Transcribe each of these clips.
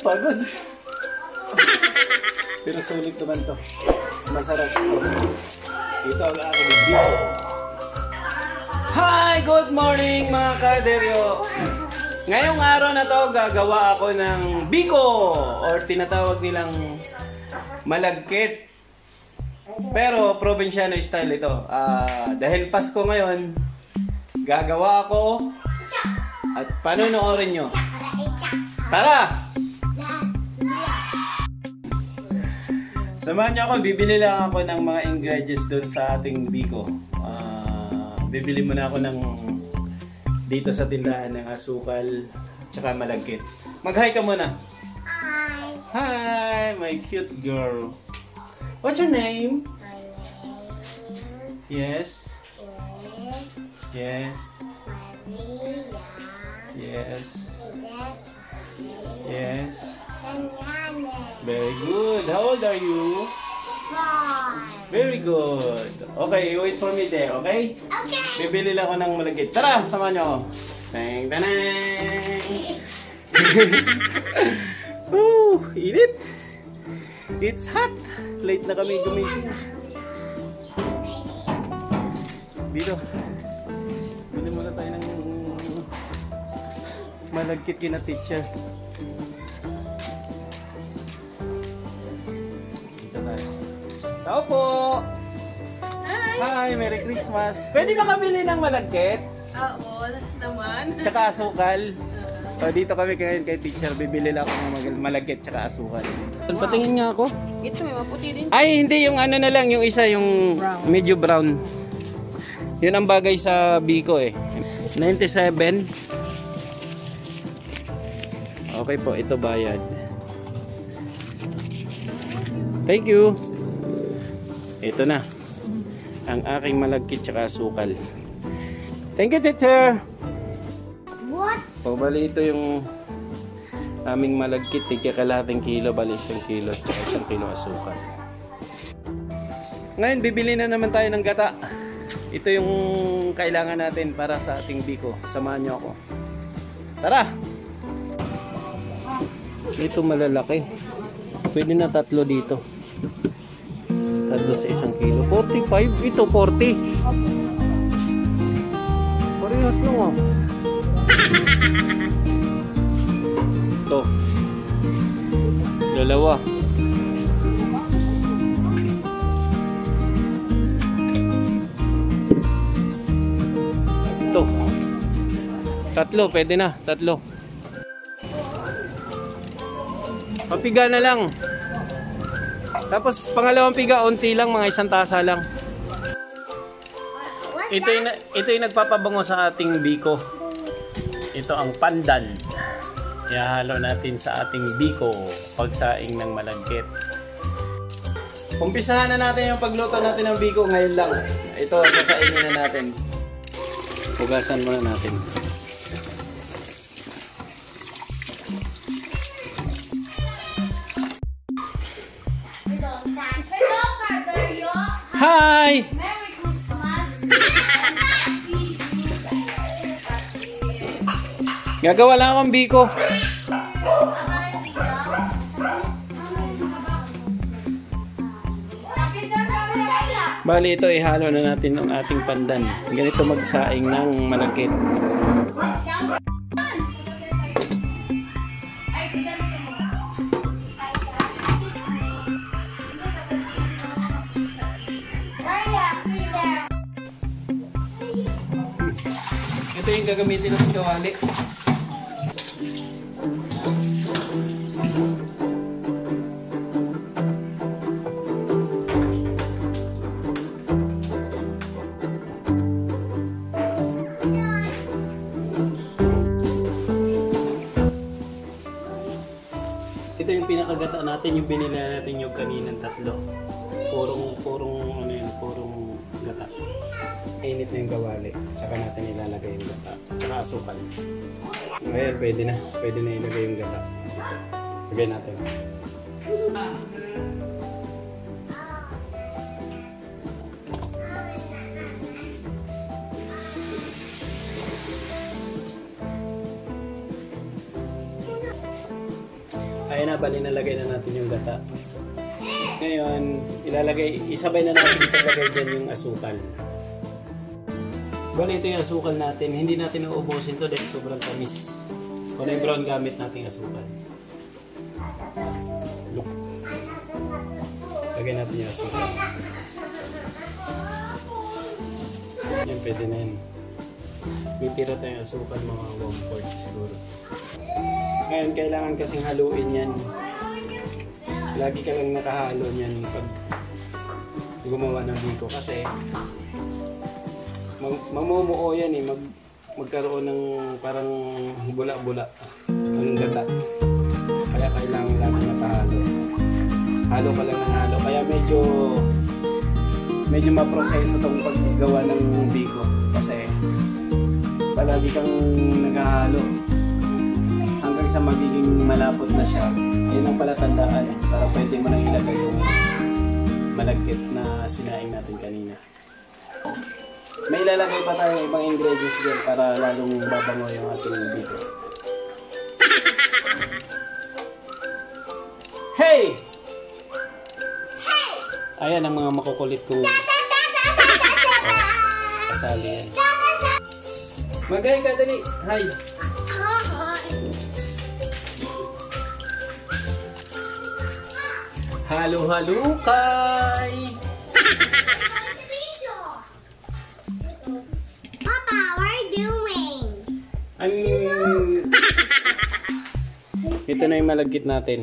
Pagod. Pero sulit naman to. Masarap to. Ito ang aking biko. Hi! Good morning mga kaderyo! Ngayong araw na to, gagawa ako ng biko or tinatawag nilang malagkit. Pero probinsyano style ito. Dahil Pasko ngayon, gagawa ako at panonoorin nyo. Tara! Samahan nyo ako, bibili lang ako ng mga ingredients doon sa ating biko. Bibili muna ako ng dito sa tindahan ng asukal tsaka malagkit. Mag-hi ka muna. Hi. Hi, my cute girl. What's your name? My name Yes. is Yes. Maria. Yes. Yes. Yes. Banana. Very good. How old are you? 5. Very good. Okay, wait for me there, okay? Okay. Bibili lang ako ng malagkit. Tara, samahan niyo ako. Tang tanang. Woo, init. It's hot. Late na kami gumising. Dito. Bili muna tayo ng malagkit kina teacher. Dito tayo. Tao po! Hi! Merry Christmas! Pwede ba kabili ng malagkit? Oo, naman. Tsaka asukal. Dito kami ngayon kay teacher. Bibili lang ako ng malagkit tsaka asukal. Patingin nga ako. Ito may maputi din. Ay, hindi. Yung ano na lang. Yung isa, yung Brown. medyo brown. Yun ang bagay sa biko eh. 97. Okay po. Ito bayad. Thank you. Ito na. Ang aking malagkit tsaka asukal. Thank you, teacher. What? O, bali ito yung aming malagkit. Tigkakalating kilo, bali 1 kilo tsaka 1 kilo asukal. Ngayon, bibili na naman tayo ng gata. Ito yung kailangan natin para sa ating biko. Samahan nyo ako. Tara! Ito malalaki. Pwede na 3 dito. 3 sa 1 kilo. 45. Ito 40. Parehas lang ah. Ito. 2. Ito. 3. Pwede na. 3. Papiga na lang. Tapos pangalawang piga, unti lang, mga 1 tasa lang. Ito yung nagpapabango sa ating biko. Ito ang pandan. Ihahalo natin sa ating biko pagsaing ng malagkit. Umpisahan na natin yung pagluto natin ng biko ngayon lang. Ito, sasainin na natin. Hugasan muna natin. Hi! Merry Christmas. Gagawa lang akong biko. Bali ito, ihalo na natin ng ating pandan. Ganito magsaing ng malagkit. Ito yung gagamitin ng kawali. Ito yung pinakagata natin, yung binili natin yung kaninang 3. Purong ano yun, purong gata. Init na yung kawali. Saka natin ilalagay yung gata. Saka asukal. Ngayon, pwede na. Pwede na ilagay yung gata. Lagay natin. Ayan na, bali nalagay na natin yung gata. Ngayon, isabay na natin italagay dyan yung asukal. Bali ito yung asukal natin. Hindi natin nauubusin to dahil sobrang tamis. Kung yung brown gamit natin asukal. Look. Lagay natin yung asukal. Yan, pwede na yan. May tira tayong asukal, mga 1/4 siguro. Ngayon, kailangan kasing haluin yan. Lagi ka lang nakahalo niyan pag gumawa ng biko kasi mamumuo yan eh, magkaroon ng parang bula-bula ang gata. Kaya kailangan lagi nakahalo. Halo ka lang ng halo. Kaya medyo maproseso itong paggawa ng biko kasi palagi kang naghahalo hanggang sa magiging malapot na siya. Yun ang palatandaan para pwede mo nang ilagay yung malagkit na sinaing natin kanina. May ilalagay pa tayong ibang ingredients dyan para lalong babango yung ating biko. Hey! Ayan ang mga makukulit kong kasali yan. Magay ka, dali! Hi! Halo-halo-kay! Papa, what are you doing? Ito na yung malagkit natin.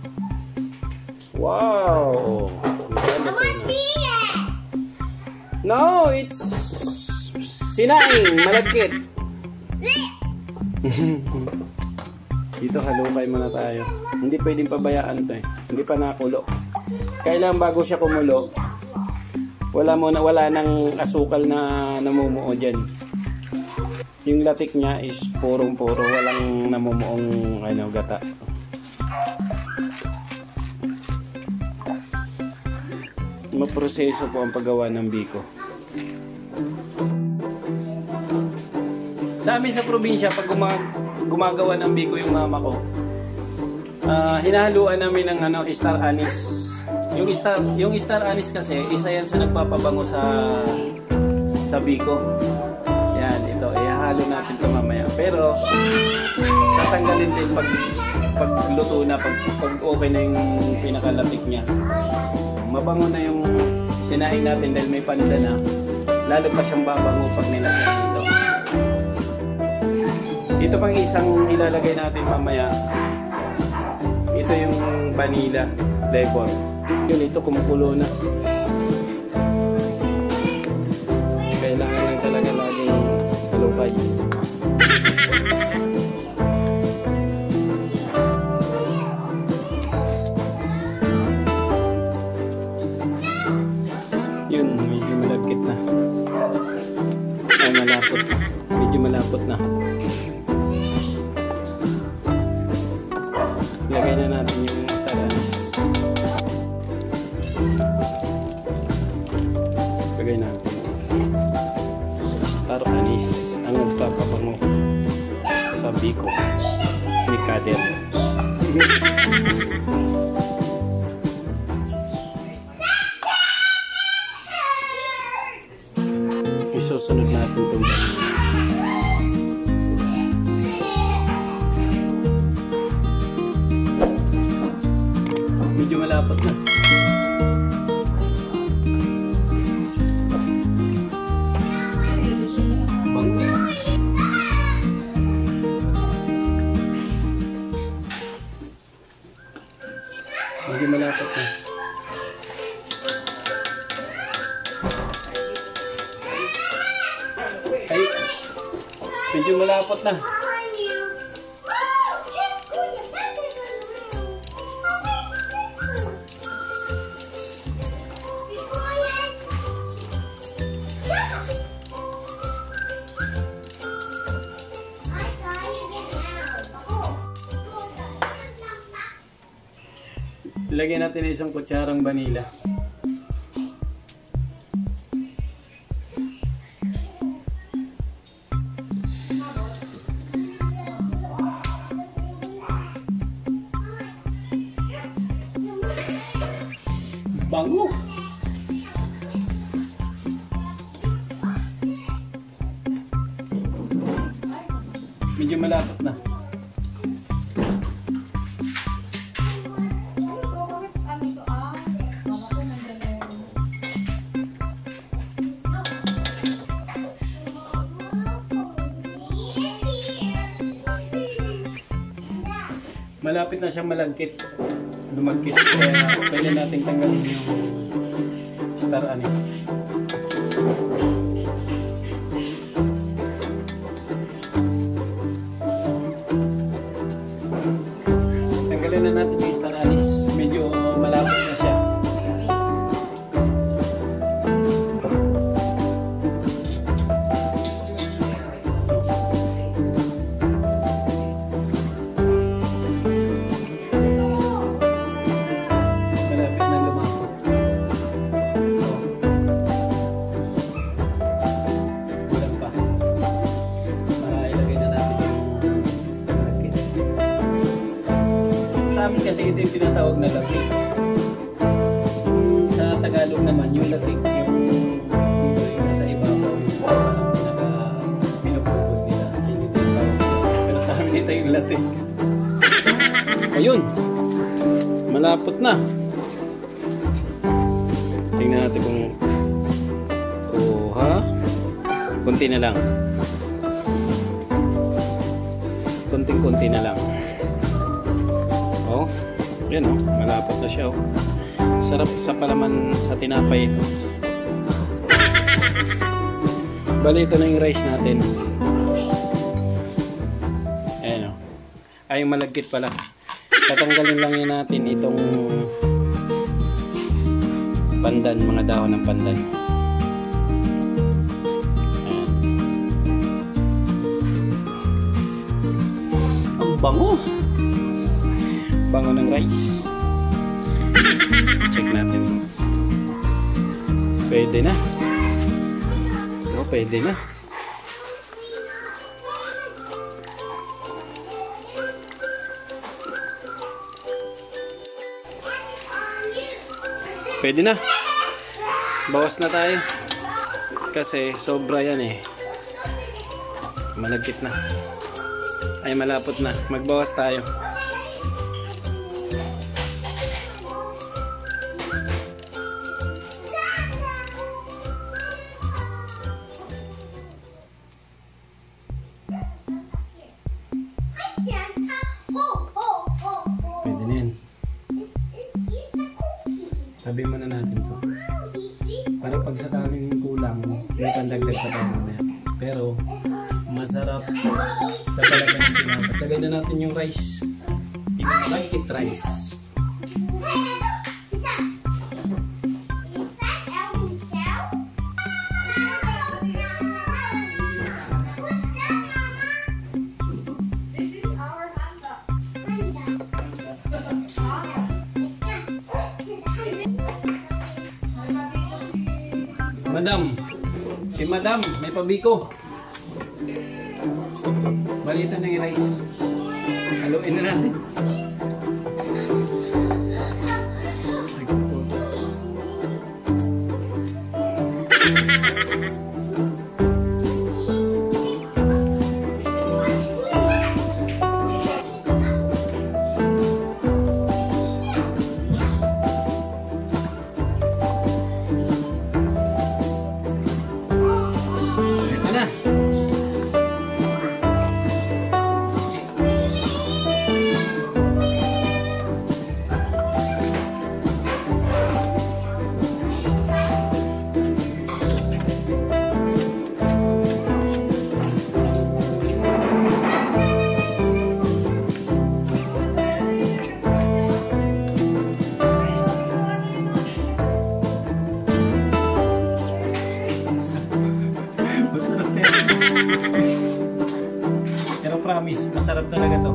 Wow! I want to see it! No, it's sinaing, malagkit. Dito halukay muna tayo. Hindi pwedeng pabayaan to eh. Hindi pa nakulo. Kailangan bago siya kumulo, wala nang asukal na namumuo dyan. Yung latik niya is purong-puro, walang namumuong gata. Maproseso po ang paggawa ng biko. Sa amin sa probinsya, pag gumagawa ng biko yung mama ko, hinahaluan namin ng star anise. Yung star anise kasi, isa yan sa nagpapabango sa biko. Yan, ito. Ihahalo natin ito mamaya. Pero, tatanggalin din pag luto na, pag okay na yung pinakalatik niya. Mabango na yung sinaing natin dahil may panida na. Lalo pa siyang babango pag nilagay dito. Ito pang isang ilalagay natin mamaya. Ito yung vanilla flavor. Yun, ito kumukulo na. Kailangan lang talaga laging halukay. Yun, medyo malagkit na. Ay, malapot na. Medyo malapot na. Lagay na natin yung star anise. Lagay natin. Star anise ang nagpapabango sa biko ni Kader. Isusunod natin itong medyo malapot na. Medyo malapot na. Ay, medyo malapot na. Ilagyan natin ng isang kutsarang vanilla. Bango. Medyo malapot na. Malapit na siyang malagkit. Lumagkit. Kaya pwede natin tanggalin yung star anise. Tanggalin na natin yung star anise. Medyo malapit na siya. Kasi ito yung tinatawag na latik. Sa Tagalog naman, yung latik, yung nasa ibabaw, yung pinaka-pinupugod nila. Pero sa amin ito yung latik. Ayun! Malapot na. Tingnan natin kung kuha. Kunti na lang. Kunting-kunti na lang. Oh, yan oh, malapot na siya oh. Sarap sa palaman sa tinapay ito. Bali ito na yung rice natin. Ayan oh. Ay, yung malagkit pala. Tatanggalin lang yan natin itong pandan, mga dahon ng pandan. Ayan. Ang bango! Bango ng rice. Check natin. Pwede na. Oh, pwede na. Pwede na. Bawas na tayo. Kasi sobra yan eh. Malagkit na. Ay, malapot na. Magbawas tayo. Pwede na yan. Sabi mo na natin to. Para pag sa kaming kulang, may pandagdag pa tayo mamaya. Pero, masarap sa talaga ng tinapay. Tagay na natin yung rice. Yung malagkit rice. Madam, si Madam, may pabiko. Balita na yung rice. Haluin na natin. Pero promise, masarap talaga to.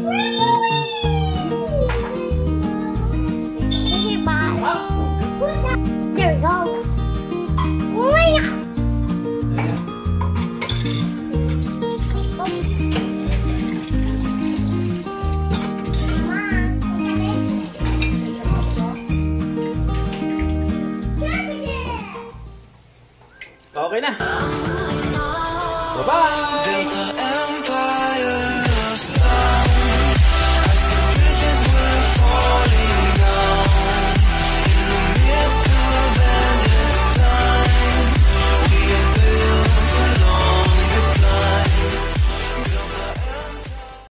There we go. Oh my God. Okay na. Bye-bye!